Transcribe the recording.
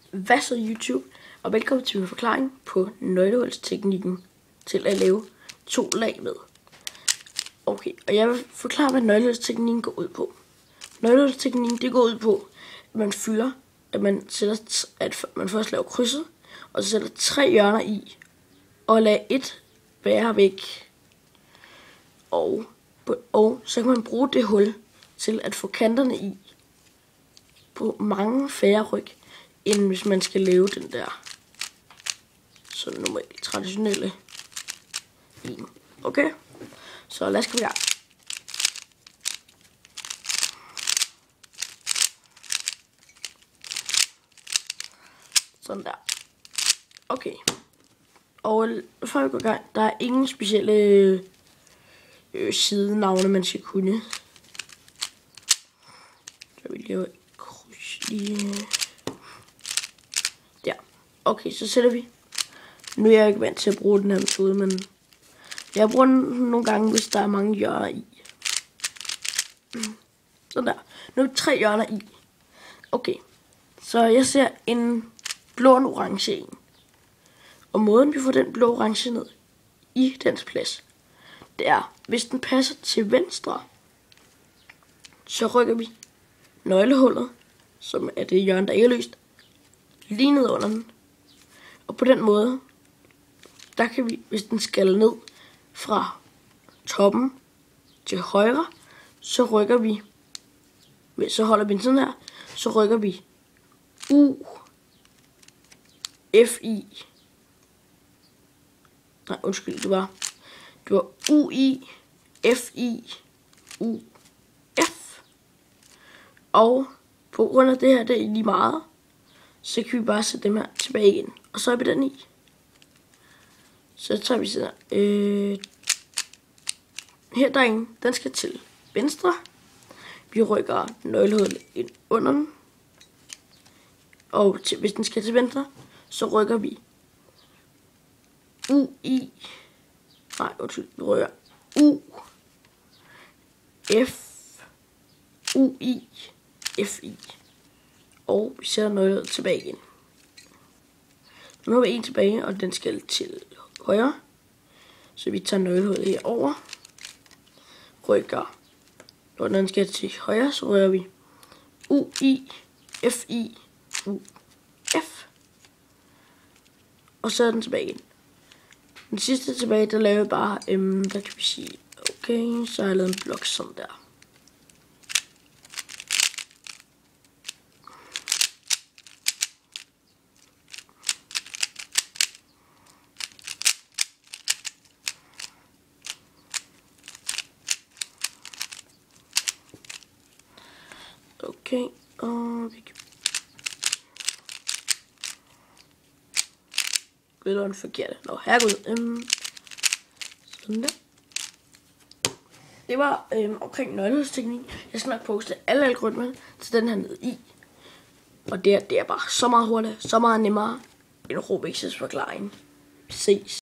Hvad så YouTube? Og velkommen til min forklaring på nøglehulsteknikken til at lave 2 lag med. Okay, og jeg vil forklare, hvad nøglehulsteknikken går ud på. Nøglehulsteknikken, det går ud på, at man fylder, at man først laver krydset, og så sætter 3 hjørner i, og lader 1 være væk. Og så kan man bruge det hul til at få kanterne i på mange færre ryg, end hvis man skal lave den der sådan normalt traditionelle en. Okay, så lad os komme i gang. Sådan der. Okay. Og før vi går i gang, der er ingen specielle sidenavne, man skal kunne. Så vi laver et kryds lige der. Okay, så sætter vi. Nu er jeg ikke vant til at bruge den her metode, men jeg bruger den nogle gange, hvis der er mange hjørner i. Sådan der. Nu er 3 hjørner i. Okay, så jeg ser en blå og en orange en. Og måden vi får den blå orange ned i dens plads, det er, hvis den passer til venstre, så rykker vi nøglehullet, som er det hjørne, der ikke er løst, lige ned under den. Og på den måde, der kan vi, hvis den skal ned fra toppen til højre, så rykker vi, så holder vi den sådan her, så rykker vi U, F, I. Nej, undskyld, det var U, I, F, I, U, F. Og på grund af det her, det er lige meget, så kan vi bare sætte dem her tilbage igen. Og så er vi den i. Så tager vi sådan her der er en, den skal til venstre. Vi rykker nøglehullet ind under den. Og hvis den skal til venstre, så rykker vi U, I. Nej, undskyld, vi rykker U, F, U, I, F, I. Og vi sætter nøglehullet tilbage igen. Nu har vi en tilbage, og den skal til højre. Så vi tager nøglehullet herover. Rykker. Når den skal til højre, så rykker vi U, I, F, I, U, F. Og så er den tilbage igen. Den sidste tilbage, der laver jeg bare, der kan vi sige, okay, så har jeg lavet en blok sådan der. Okay, og vi kan... Det var den forkerte. Nå, herregud. Sådan der. Det var omkring nøglehulsteknik. Jeg skal nok poste alle algoritmer til den her nede i. Og det er bare så meget hurtigt, så meget nemmere end Rubiks forklaring. Ses.